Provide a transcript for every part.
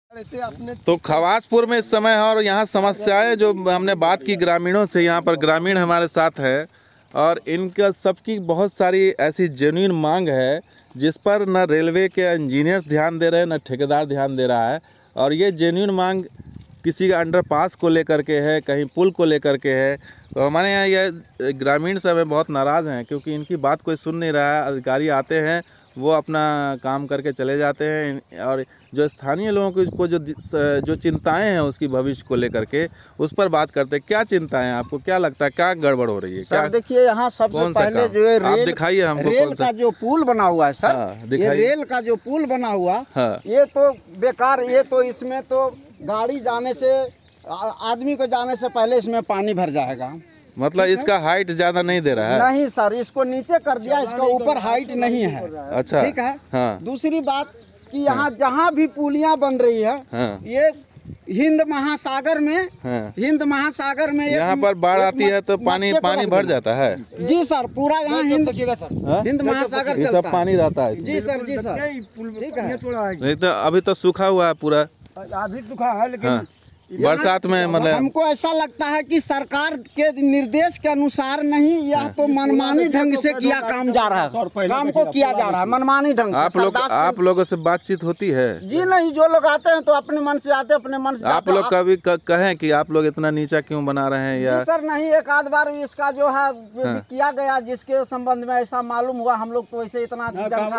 तो खवासपुर में इस समय है और यहाँ समस्याएं जो हमने बात की ग्रामीणों से, यहाँ पर ग्रामीण हमारे साथ है और इनका सबकी बहुत सारी ऐसी जेन्युइन मांग है जिस पर न रेलवे के इंजीनियर्स ध्यान दे रहे हैं न ठेकेदार ध्यान दे रहा है। और ये जेन्युइन मांग किसी का अंडरपास को लेकर के है, कहीं पुल को लेकर के है। तो हमारे यहाँ ये ग्रामीण सब है बहुत नाराज़ हैं क्योंकि इनकी बात कोई सुन नहीं रहा है। अधिकारी आते हैं, वो अपना काम करके चले जाते हैं और जो स्थानीय लोगों को जो चिंताएं हैं उसकी भविष्य को लेकर के उस पर बात करते हैं। क्या चिंताएं हैं, आपको क्या लगता है, क्या गड़बड़ हो रही है? सर देखिए, यहाँ सबसे पहले जो है रेल, दिखाइए हमको रेल का जो पुल बना हुआ है सर, ये रेल का जो पुल बना हुआ ये तो बेकार। ये तो इसमें तो गाड़ी जाने से, आदमी को जाने से पहले इसमें पानी भर जाएगा। मतलब इसका हाइट ज्यादा नहीं दे रहा है? नहीं सर, इसको नीचे कर दिया, इसका ऊपर हाइट नहीं है। अच्छा, ठीक है। हाँ। दूसरी बात कि यहाँ जहाँ भी पुलियाँ बन रही है ये हिंद महासागर में यहाँ पर बाढ़ आती है तो पानी भर जाता है। जी सर, पूरा यहाँ हिंद महासागर चलता है, सब पानी रहता है। जी सर, जी सर, ठीक है। नहीं तो अभी तो सूखा हुआ है पूरा, अभी सूखा है लेकिन बरसात में मतलब हमको ऐसा लगता है कि सरकार के निर्देश के अनुसार नहीं, यह तो मनमानी ढंग से किया काम जा रहा है, काम को किया जा रहा है मनमानी ढंग से। आप लोगों से बातचीत होती है? जी नहीं, जो लोग आते हैं तो अपने मन से आते हैं, अपने मन से। आप लोग कभी कहें कि आप लोग इतना नीचा क्यों बना रहे हैं? या सर नहीं, एक आध बार इसका जो है किया गया, जिसके संबंध में ऐसा मालूम हुआ। हम लोग तो ऐसे इतना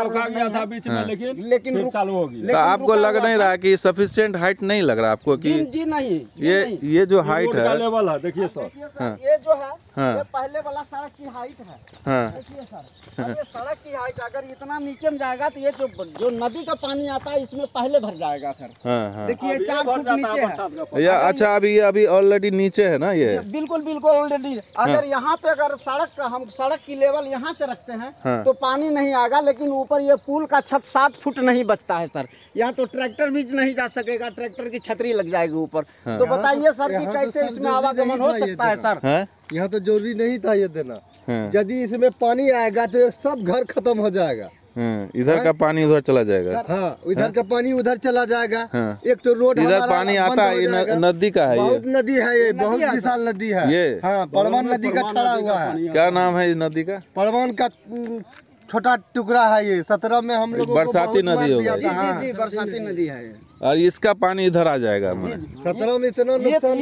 लेकिन चालू हो गया। तो आपको लग नहीं रहा कि सफिशिएंट हाइट नहीं लग रहा आपको? जी नहीं, ये जो हाइट है, लेवल है, देखिए सर, ये जो है ये पहले वाला सड़क की हाइट है। देखिए सर, ये सड़क की हाइट अगर इतना नीचे में जाएगा तो ये जो नदी का पानी आता है इसमें पहले भर जाएगा सर। देखिए 4 फुट नीचे है। या अच्छा, अभी ऑलरेडी नीचे है ना ये? बिल्कुल बिल्कुल ऑलरेडी। अगर यहाँ पे अगर हम सड़क की लेवल यहाँ से रखते हैं तो पानी नहीं आएगा, लेकिन ऊपर ये पुल का छत 7 फुट नहीं बचता है सर। यहाँ तो ट्रैक्टर भी नहीं जा सकेगा, ट्रैक्टर की छतरी लग जाएगी ऊपर। तो बताइए सर कि कैसे इसमें आवागमन हो सकता है सर? यहाँ तो जरूरी नहीं था ये देना। यदि इसमें पानी आएगा तो सब घर खत्म हो जाएगा। इधर का पानी उधर चला जाएगा। हाँ, इधर का पानी उधर चला जाएगा। एक तो रोड इधर पानी आता है, नदी का है, बहुत नदी है, ये बहुत विशाल नदी है ये। हाँ, परमान नदी का छड़ा हुआ है। क्या नाम है इस नदी का? परमान का छोटा टुकड़ा है ये। 17 में हम लोग बरसाती नदी होगा। जी, बरसाती नदी है और इसका पानी इधर आ जाएगा। 17 में इतना नुकसान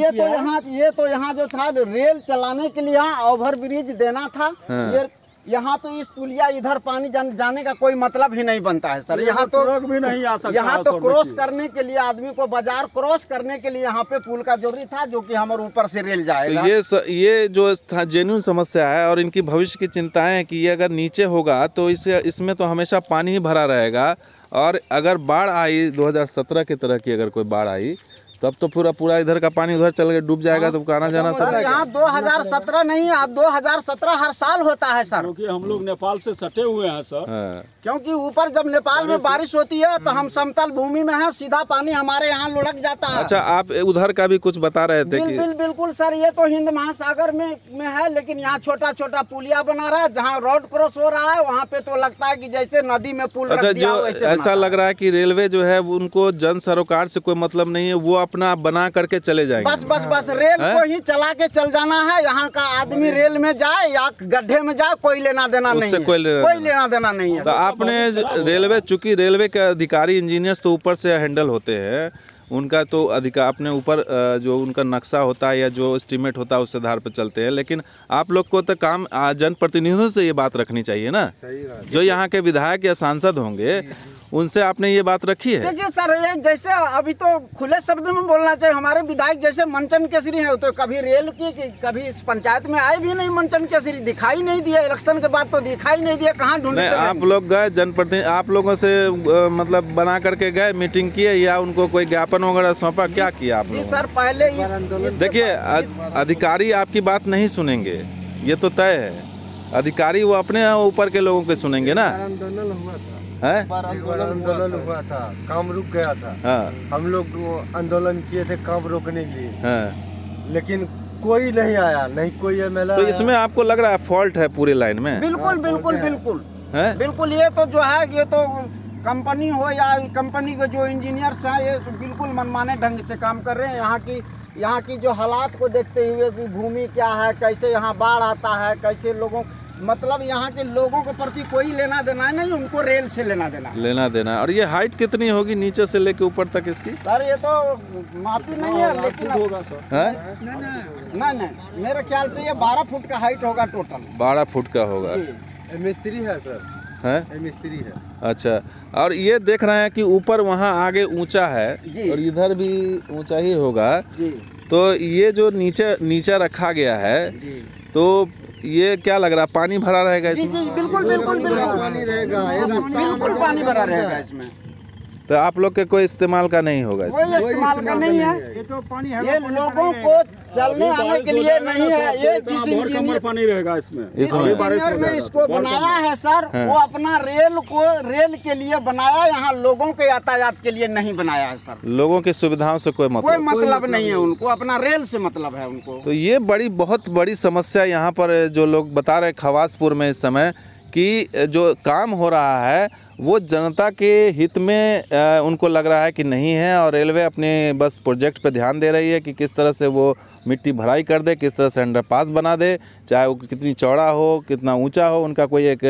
ये तो यहाँ जो था रेल चलाने के लिए यहाँ ओवर ब्रिज देना था। ये यहाँ पे इस पुलिया इधर पानी जाने का कोई मतलब ही नहीं बनता है सर। यहाँ तो भी नहीं आ सकता। यहाँ तो क्रॉस करने के लिए आदमी को बाजार क्रॉस करने के लिए यहाँ पे पुल का जरूरी था, जो कि हमारे ऊपर से रेल जाएगा। तो ये जो जेन्युइन समस्या है और इनकी भविष्य की चिंताएं है कि ये अगर नीचे होगा तो इसमें तो हमेशा पानी ही भरा रहेगा। और अगर बाढ़ आई 2017 की तरह की अगर कोई बाढ़ आई तब तो पूरा इधर का पानी उधर चल के डूब जाएगा। तो आना जाना सब यहाँ 2017 नहीं, अब 2017 हर साल होता है सर, क्योंकि हम लोग नेपाल से सटे हुए हैं सर। क्योंकि ऊपर जब नेपाल में बारिश होती है तो हम समतल भूमि में है, सीधा पानी हमारे यहाँ लुढ़क जाता है। अच्छा, आप उधर का भी कुछ बता रहे थे? बिल्कुल सर, ये तो हिंद महासागर में है, लेकिन यहाँ छोटा छोटा पुलिया बना रहा है। जहाँ रोड क्रॉस हो रहा है वहाँ पे तो लगता है कि जैसे नदी में पुल रख दिया हो, ऐसा लग रहा है कि रेलवे जो है उनको जन सरोकार से कोई मतलब नहीं है, वो अपना बना करके चले जाएंगे। बस रेल को ही चला के चल जाना है। यहाँ का आदमी रेल में जाए या गड्ढे में जाए, कोई लेना देना नहीं है, कोई लेना देना नहीं है। तो आपने चूंकि रेलवे के अधिकारी इंजीनियर्स तो ऊपर से हैंडल होते हैं, उनका तो अधिकार अपने ऊपर जो उनका नक्शा होता है या जो एस्टीमेट होता है उस आधार पर चलते हैं। लेकिन आप लोग को तो काम जनप्रतिनिधियों से ये बात रखनी चाहिए ना, जो यहाँ के विधायक या सांसद होंगे उनसे आपने ये बात रखी है? देखिए सर, ये जैसे अभी तो खुले शब्द में बोलना चाहिए, हमारे विधायक जैसे मंचन केसरी है, तो कभी रेल की कभी इस पंचायत में आए भी नहीं। मंचन केसरी दिखाई नहीं दिया, इलेक्शन के बाद तो दिखाई नहीं दिया। कहाँ ढूंढे? आप लोग गए जनप्रतिनिधि, आप लोगों से मतलब बना करके गए, मीटिंग किए या उनको कोई ज्ञापन वगैरह सौंपा, क्या किया आप लोग? सर पहले देखिए, अधिकारी आपकी बात नहीं सुनेंगे, ये तो तय है। अधिकारी वो अपने ऊपर के लोगों के सुनेंगे ना। आंदोलन हुआ था आंदोलन हुआ था, काम रुक गया था। हम लोग आंदोलन किए थे काम रोकने के लिए, लेकिन कोई नहीं आया, नहीं कोई एमएलए। तो इसमें आपको लग रहा है फॉल्ट है पूरे लाइन में? बिल्कुल। ये तो जो है, ये तो कंपनी हो या कंपनी के जो इंजीनियर्स हैं, ये बिल्कुल मनमाने ढंग से काम कर रहे हैं। यहाँ की जो हालात को देखते हुए कि भूमि क्या है, कैसे यहाँ बाढ़ आता है, कैसे लोगों, मतलब यहाँ के लोगों के प्रति कोई लेना देना है नहीं, उनको रेल से लेना देना है। और ये हाइट कितनी होगी नीचे से लेके ऊपर तक इसकी? सर ये तो मापी नहीं है, लेकिन होगा सर। नहीं, मेरे ख्याल से ये 12 फुट का हाइट होगा टोटल। 12 फुट का होगा। मिस्त्री है सर, है मिस्त्री है। अच्छा, और ये देख रहे हैं कि ऊपर वहाँ आगे ऊंचा है और इधर भी ऊंचा ही होगा जी। तो ये जो नीचे रखा गया है जी। तो ये क्या लग रहा है, पानी भरा रहेगा इसमें? जी, बिल्कुल पानी रहेगा, ये रास्ता बिल्कुल पानी भरा रहेगा इसमें। तो आप लोग के कोई इस्तेमाल का नहीं होगा इसमें? कोई इस्तेमाल का नहीं है, ये तो पानी है, ये लोगों को चलने आने के लिए नहीं है। ये जिस इंजीनियर पानी रहेगा इसमें ने इसको बनाया है सर, वो अपना रेल के लिए बनाया, यहाँ लोगों के यातायात के लिए नहीं बनाया है सर। लोगों की सुविधाओं से कोई मतलब नहीं है उनको, अपना रेल से मतलब है उनको। तो ये बहुत बड़ी समस्या यहाँ पर जो लोग बता रहे खवासपुर में इस समय कि जो काम हो रहा है वो जनता के हित में उनको लग रहा है कि नहीं है, और रेलवे अपने बस प्रोजेक्ट पे ध्यान दे रही है कि किस तरह से वो मिट्टी भराई कर दे, किस तरह से अंडरपास बना दे, चाहे वो कितनी चौड़ा हो, कितना ऊंचा हो, उनका कोई एक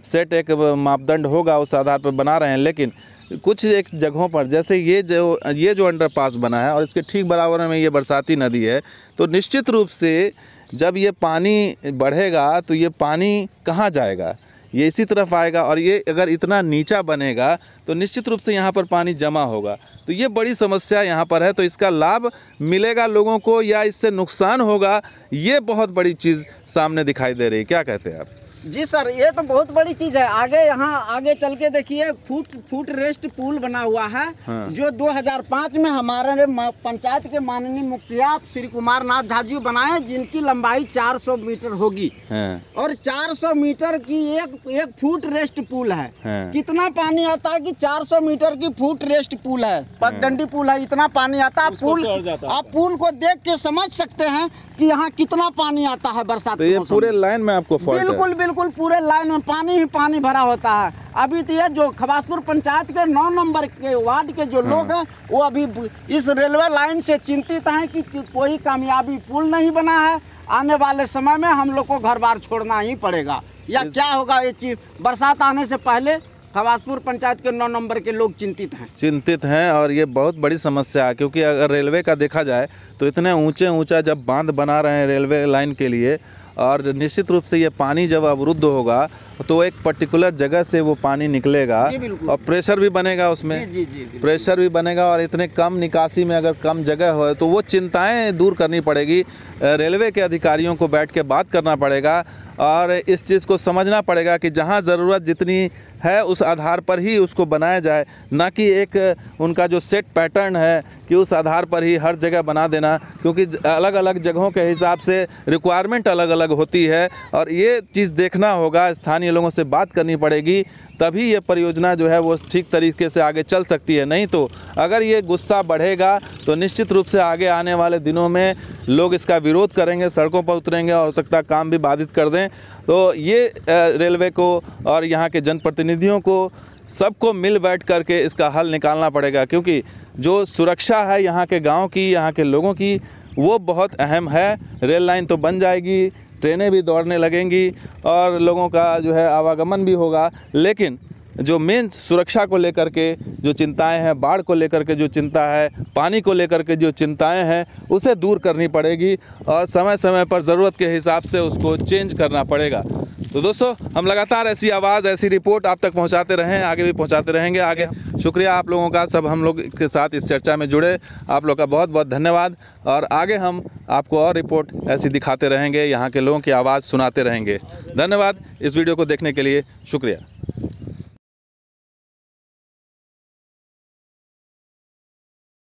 मापदंड होगा, उस आधार पर बना रहे हैं। लेकिन कुछ एक जगहों पर जैसे ये जो अंडरपास बना है और इसके ठीक बराबर में ये बरसाती नदी है, तो निश्चित रूप से जब ये पानी बढ़ेगा तो ये पानी कहाँ जाएगा, ये इसी तरफ आएगा, और ये अगर इतना नीचा बनेगा तो निश्चित रूप से यहाँ पर पानी जमा होगा। तो ये बड़ी समस्या यहाँ पर है। तो इसका लाभ मिलेगा लोगों को या इससे नुकसान होगा, ये बहुत बड़ी चीज़ सामने दिखाई दे रही है। क्या कहते हैं आप? जी सर, ये तो बहुत बड़ी चीज है। आगे चल के देखिए, फुट रेस्ट पुल बना हुआ है। हाँ। जो 2005 में हमारे पंचायत के माननीय मुखिया श्री कुमार नाथ झा जी बनाए, जिनकी लंबाई 400 मीटर होगी। हाँ। और 400 मीटर की एक फुट रेस्ट पुल है। हाँ। कितना पानी आता है कि 400 मीटर की फुट रेस्ट पुल है, पगडंडी पुल है, इतना पानी आता है। आप पुल को देख के समझ सकते हैं कि यहाँ कितना पानी आता है बरसात। तो ये पूरे लाइन में आपको बिल्कुल पूरे लाइन में पानी ही पानी भरा होता है। अभी तो ये जो खवासपुर पंचायत के 9 नंबर के वार्ड के जो लोग हैं, वो अभी इस रेलवे लाइन से चिंतित हैं कि कोई कामयाबी पुल नहीं बना है। आने वाले समय में हम लोग को घर बार छोड़ना ही पड़ेगा, या क्या होगा ये चीज। बरसात आने से पहले खवासपुर पंचायत के 9 नंबर के लोग चिंतित हैं और ये बहुत बड़ी समस्या है। क्योंकि अगर रेलवे का देखा जाए तो इतने ऊंचा जब बांध बना रहे हैं रेलवे लाइन के लिए, और निश्चित रूप से ये पानी जब अवरुद्ध होगा तो एक पर्टिकुलर जगह से वो पानी निकलेगा और प्रेशर भी बनेगा उसमें। जी, प्रेशर भी बनेगा, और इतने कम निकासी में अगर कम जगह हो तो वो चिंताएं दूर करनी पड़ेगी। रेलवे के अधिकारियों को बैठ के बात करना पड़ेगा और इस चीज़ को समझना पड़ेगा कि जहां ज़रूरत जितनी है उस आधार पर ही उसको बनाया जाए, ना कि एक उनका जो सेट पैटर्न है कि उस आधार पर ही हर जगह बना देना। क्योंकि अलग अलग जगहों के हिसाब से रिक्वायरमेंट अलग अलग होती है, और ये चीज़ देखना होगा, स्थानीय लोगों से बात करनी पड़ेगी, तभी ये परियोजना जो है वो ठीक तरीके से आगे चल सकती है। नहीं तो अगर ये गुस्सा बढ़ेगा तो निश्चित रूप से आगे आने वाले दिनों में लोग इसका विरोध करेंगे, सड़कों पर उतरेंगे और हो सकता है काम भी बाधित कर दें। तो ये रेलवे को और यहाँ के जनप्रतिनिधियों को सबको मिल बैठ करके इसका हल निकालना पड़ेगा, क्योंकि जो सुरक्षा है यहाँ के गांव की, यहाँ के लोगों की, वो बहुत अहम है। रेल लाइन तो बन जाएगी, ट्रेनें भी दौड़ने लगेंगी और लोगों का जो है आवागमन भी होगा, लेकिन जो मेन सुरक्षा को लेकर के जो चिंताएं हैं, बाढ़ को लेकर के जो चिंता है, पानी को लेकर के जो चिंताएं हैं, उसे दूर करनी पड़ेगी और समय समय पर ज़रूरत के हिसाब से उसको चेंज करना पड़ेगा। तो दोस्तों, हम लगातार ऐसी आवाज़, ऐसी रिपोर्ट आप तक पहुंचाते रहें, आगे भी पहुंचाते रहेंगे। आगे शुक्रिया आप लोगों का, सब हम लोग के साथ इस चर्चा में जुड़े, आप लोग का बहुत बहुत धन्यवाद। और आगे हम आपको और रिपोर्ट ऐसी दिखाते रहेंगे, यहाँ के लोगों की आवाज़ सुनाते रहेंगे। धन्यवाद इस वीडियो को देखने के लिए, शुक्रिया।